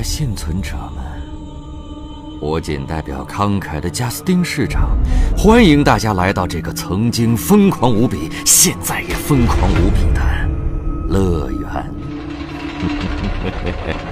的幸存者们，我仅代表慷慨的加斯丁市长，欢迎大家来到这个曾经疯狂无比，现在也疯狂无比的乐园。